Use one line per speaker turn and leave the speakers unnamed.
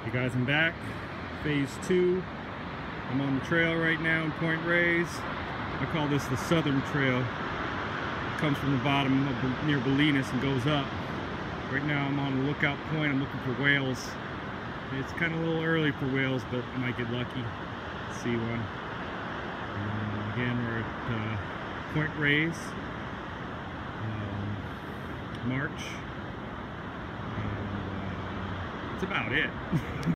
Hey guys, I'm back. Phase 2. I'm on the trail right now in Point Reyes. I call this the Southern Trail. It comes from the bottom of near Bolinas and goes up. Right now I'm on the lookout point. I'm looking for whales. It's kind of a little early for whales, but I might get lucky. See one. Again, we're at Point Reyes. March. That's about it.